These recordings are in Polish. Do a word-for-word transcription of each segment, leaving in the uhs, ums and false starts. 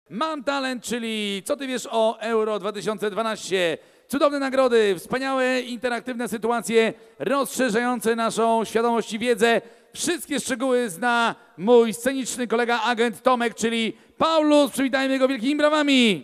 Mam talent, czyli co ty wiesz o Euro dwa tysiące dwanaście? Cudowne nagrody, wspaniałe interaktywne sytuacje, rozszerzające naszą świadomość i wiedzę. Wszystkie szczegóły zna mój sceniczny kolega agent Tomek, czyli Paulus. Przywitajmy go wielkimi brawami.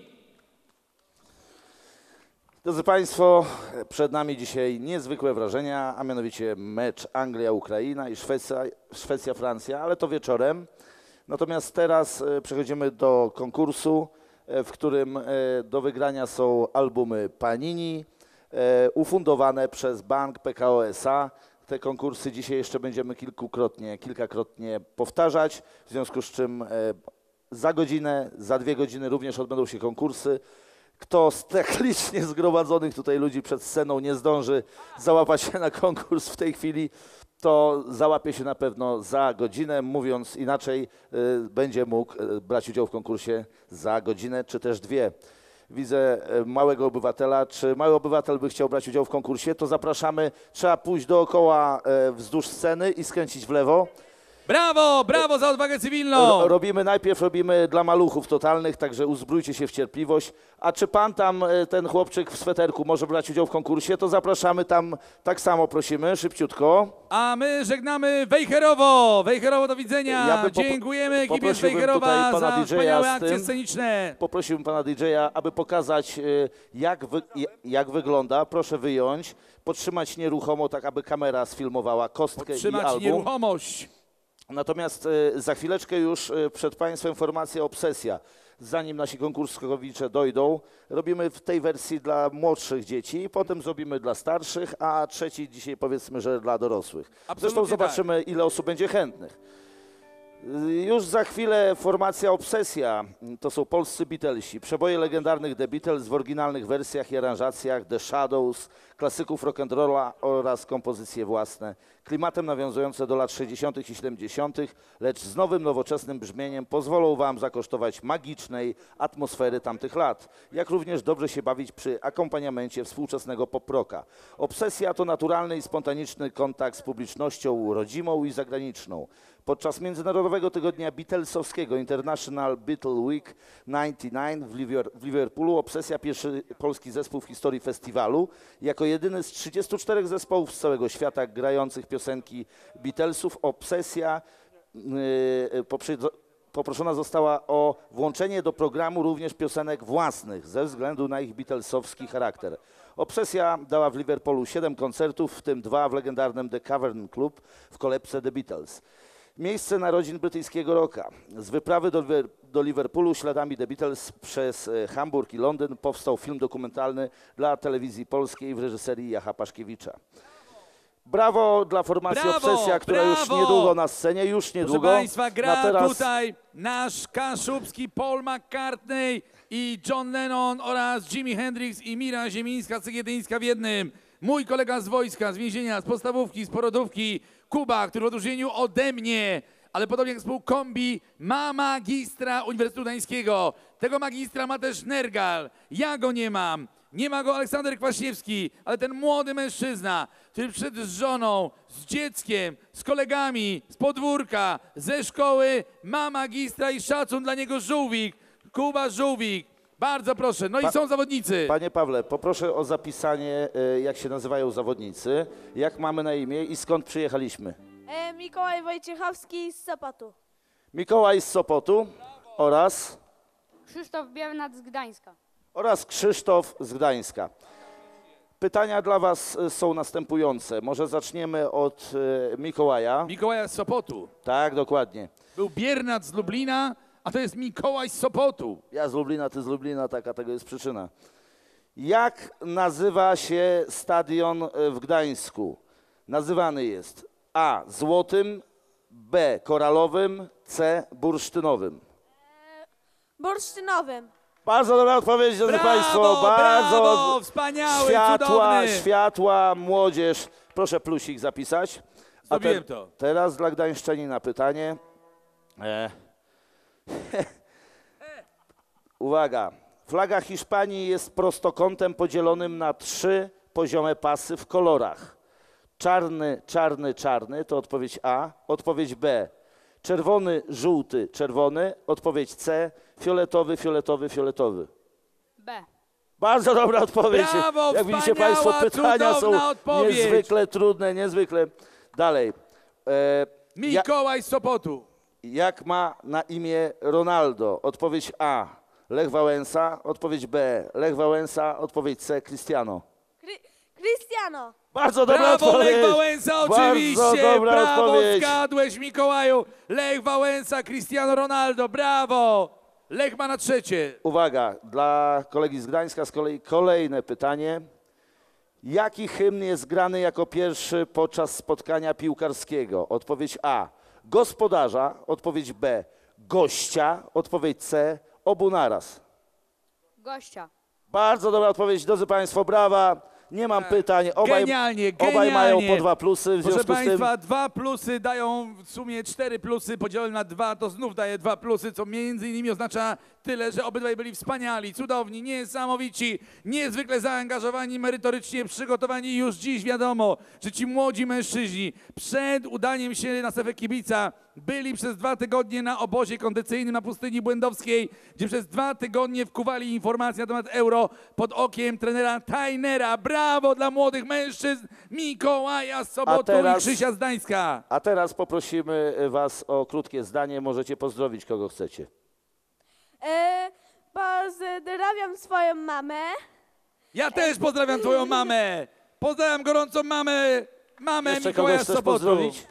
Drodzy Państwo, przed nami dzisiaj niezwykłe wrażenia, a mianowicie mecz Anglia-Ukraina i Szwecja-Francja, ale to wieczorem. Natomiast teraz przechodzimy do konkursu, w którym do wygrania są albumy Panini ufundowane przez Bank P K O S A. Te konkursy dzisiaj jeszcze będziemy kilkukrotnie, kilkakrotnie powtarzać, w związku z czym za godzinę, za dwie godziny również odbędą się konkursy. Kto z tak licznie zgromadzonych tutaj ludzi przed sceną nie zdąży załapać się na konkurs w tej chwili, to załapie się na pewno za godzinę. Mówiąc inaczej, y, będzie mógł y, brać udział w konkursie za godzinę czy też dwie. Widzę y, małego obywatela. Czy mały obywatel by chciał brać udział w konkursie? To zapraszamy. Trzeba pójść dookoła y, wzdłuż sceny i skręcić w lewo. Brawo, brawo za odwagę cywilną! Ro, robimy, najpierw robimy dla maluchów totalnych, także uzbrójcie się w cierpliwość. A czy pan tam, ten chłopczyk w sweterku może brać udział w konkursie, to zapraszamy tam, tak samo prosimy, szybciutko. A my żegnamy Wejherowo. Wejherowo, do widzenia. Ja Dziękujemy ekipie z tutaj Wejherowa pana za D J a wspaniałe z akcje tym. sceniczne. Poprosiłbym pana D J a, aby pokazać, jak, wy, jak wygląda. Proszę wyjąć, podtrzymać nieruchomo, tak aby kamera sfilmowała kostkę Podtrzymać i album. nieruchomość. Natomiast y, za chwileczkę już y, przed Państwem informacja Obsesja. Zanim nasi konkursowicze dojdą, robimy w tej wersji dla młodszych dzieci, potem zrobimy dla starszych, a trzeci dzisiaj powiedzmy, że dla dorosłych. Absolutnie Zresztą zobaczymy, tak. ile osób będzie chętnych. Y, już za chwilę formacja Obsesja, to są polscy Beatlesi, przeboje legendarnych The Beatles w oryginalnych wersjach i aranżacjach, The Shadows, klasyków rock'n'rolla oraz kompozycje własne, klimatem nawiązujące do lat sześćdziesiątych i siedemdziesiątych, lecz z nowym, nowoczesnym brzmieniem pozwolą Wam zakosztować magicznej atmosfery tamtych lat, jak również dobrze się bawić przy akompaniamencie współczesnego pop-rocka. Obsesja to naturalny i spontaniczny kontakt z publicznością rodzimą i zagraniczną. Podczas Międzynarodowego Tygodnia Beatlesowskiego International Beatle Week dziewięćdziesiąt dziewięć w, Liver w Liverpoolu Obsesja, pierwszy polski zespół w historii festiwalu, jako jedyny z trzydziestu czterech zespołów z całego świata grających piosenki Beatlesów, Obsesja yy, poproszona została o włączenie do programu również piosenek własnych ze względu na ich beatlesowski charakter. Obsesja dała w Liverpoolu siedem koncertów, w tym dwa w legendarnym The Cavern Club w kolebce The Beatles. Miejsce narodzin brytyjskiego rocka. Z wyprawy do, do Liverpoolu śladami The Beatles przez Hamburg i Londyn powstał film dokumentalny dla telewizji polskiej w reżyserii Jacha Paszkiewicza. Brawo dla formacji Brawo, Obsesja, która brawo. już niedługo na scenie, już niedługo. Proszę Państwa, gra teraz... tutaj nasz kaszubski Paul McCartney i John Lennon oraz Jimi Hendrix i Mira Ziemińska-Cegietyńska w jednym. Mój kolega z wojska, z więzienia, z podstawówki, z porodówki, Kuba, który w odróżnieniu ode mnie, ale podobnie jak zespół Kombi, ma magistra Uniwersytetu Gdańskiego. Tego magistra ma też Nergal. Ja go nie mam. Nie ma go Aleksander Kwaśniewski, ale ten młody mężczyzna, który przyszedł z żoną, z dzieckiem, z kolegami, z podwórka, ze szkoły, ma magistra i szacun dla niego Żółwik. Kuba Żółwik. Bardzo proszę. No Pa i są zawodnicy. Panie Pawle, poproszę o zapisanie, jak się nazywają zawodnicy, jak mamy na imię i skąd przyjechaliśmy. E, Mikołaj Wojciechowski z Sopotu. Mikołaj z Sopotu oraz, Krzysztof Biernat z Gdańska. oraz Krzysztof z Gdańska. Pytania dla Was są następujące. Może zaczniemy od e, Mikołaja. Mikołaja z Sopotu. Tak, dokładnie. Był Biernat z Lublina, a to jest Mikołaj z Sopotu. Ja z Lublina, ty z Lublina, taka tego jest przyczyna. Jak nazywa się stadion w Gdańsku? Nazywany jest A. Złotym, B. Koralowym, C. Bursztynowym. Bursztynowym. Bardzo dobra odpowiedź, drodzy Brawo, Państwo. Bardzo brawo, wspaniały, światła, cudowny. światła, młodzież. Proszę plusik zapisać. A Zrobiłem to. Teraz dla Gdańszczanina pytanie. E. Uwaga. Flaga Hiszpanii jest prostokątem podzielonym na trzy poziome pasy w kolorach. Czarny, czarny, czarny to odpowiedź A. Odpowiedź B. Czerwony, żółty, czerwony. Odpowiedź C. Fioletowy, fioletowy, fioletowy. B. Bardzo dobra odpowiedź. Brawo, Jak widzicie wspaniała, Państwo, pytania są cudowna odpowiedź. niezwykle trudne, niezwykle. Dalej. E, ja, Mikołaj z Sopotu. jak ma na imię Ronaldo? Odpowiedź A. Lech Wałęsa. Odpowiedź B. Lech Wałęsa. Odpowiedź C. Cristiano. Cri- Cristiano. Bardzo dobra Brawo, odpowiedź. Lech Wałęsa, oczywiście. Bardzo dobra Brawo, odpowiedź. zgadłeś, Mikołaju. Lech Wałęsa, Cristiano Ronaldo, brawo. Lech ma na trzecie. Uwaga, dla kolegi z Gdańska z kolei kolejne pytanie. Jaki hymn jest grany jako pierwszy podczas spotkania piłkarskiego? Odpowiedź A. Gospodarza. Odpowiedź B. Gościa. Odpowiedź C. Obu naraz. Gościa. Bardzo dobra odpowiedź, drodzy Państwo, brawa. Nie mam pytań. Obaj, Genialnie, obaj mają genialnie. po dwa plusy, w Proszę związku z tym... Państwa, dwa plusy dają w sumie cztery plusy, podzielone na dwa, to znów daje dwa plusy, co między innymi oznacza tyle, że obydwaj byli wspaniali, cudowni, niesamowici, niezwykle zaangażowani, merytorycznie przygotowani. I już dziś wiadomo, że ci młodzi mężczyźni przed udaniem się na Stefę Kibica byli przez dwa tygodnie na obozie kondycyjnym na pustyni błędowskiej, gdzie przez dwa tygodnie wkuwali informacje na temat euro pod okiem trenera Tajnera. Brawo dla młodych mężczyzn Mikołaja z Sopotu teraz- i Krzysia z Gdańska. A teraz poprosimy Was o krótkie zdanie. Możecie pozdrowić kogo chcecie. E, pozdrawiam swoją mamę. Ja też pozdrawiam twoją mamę. Pozdrawiam gorącą mamę, mamę Jeszcze Mikołaja kogoś z chcesz Sopotu. pozdrowić?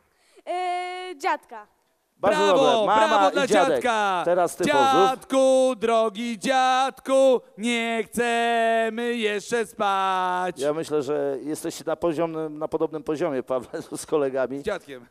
E, dziadka. Bardzo Brawo, dobre. Mama brawo i dla dziadek. dziadka. Teraz ty pozdrów. Dziadku, drogi dziadku, nie chcemy jeszcze spać. Ja myślę, że jesteście na, poziomnym, na podobnym poziomie, Pawle, z kolegami. Z dziadkiem.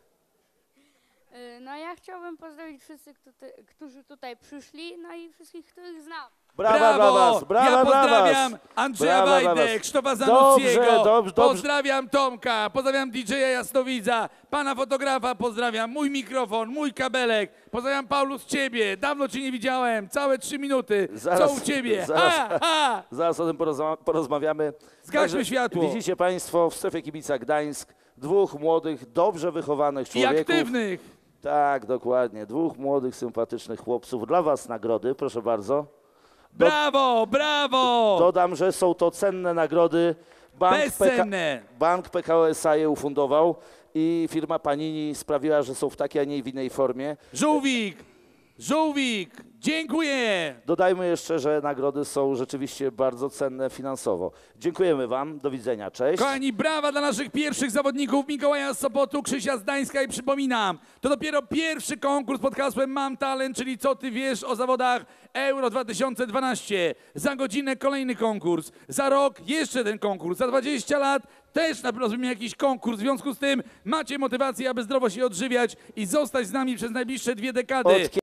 Y, No ja chciałbym pozdrowić wszystkich, tutaj- którzy tutaj przyszli, no i wszystkich, których znam. Brawa Brawo! dla was, brawa ja dla pozdrawiam was. Andrzeja Brawa dla Wajdę, was. Krzysztofa Dobrze, Zanucciego, dobrze, dobrze. pozdrawiam Tomka, pozdrawiam D J-a Jasnowidza, pana fotografa pozdrawiam, mój mikrofon, mój kabelek, pozdrawiam Paulus ciebie, dawno cię nie widziałem, całe trzy minuty, Zaraz- co u ciebie? zaraz- Ha, ha. Zaraz o tym porozma porozmawiamy. Zgaśmy Także światło. Widzicie Państwo w strefie kibica Gdańsk dwóch młodych, dobrze wychowanych I człowieków. aktywnych. Tak, dokładnie. Dwóch młodych, sympatycznych chłopców. Dla Was nagrody, proszę bardzo. Do, Brawo, brawo, dodam, że są to cenne nagrody. Bank, P K, bezcenne. Bank P K O S A je ufundował i firma Panini sprawiła, że są w takiej, a nie w innej formie. Żółwik, żółwik, dziękuję. Dodajmy jeszcze, że nagrody są rzeczywiście bardzo cenne finansowo. Dziękujemy Wam, do widzenia, cześć. Kochani, brawa dla naszych pierwszych zawodników Mikołaja z Sopotu, Krzysia z Gdańska i przypominam, to dopiero pierwszy konkurs pod hasłem Mam Talent, czyli co ty wiesz o zawodach Euro dwa tysiące dwanaście. Za godzinę kolejny konkurs, za rok jeszcze ten konkurs, za dwadzieścia lat też na pewno zrobimy jakiś konkurs. W związku z tym macie motywację, aby zdrowo się odżywiać i zostać z nami przez najbliższe dwie dekady. Od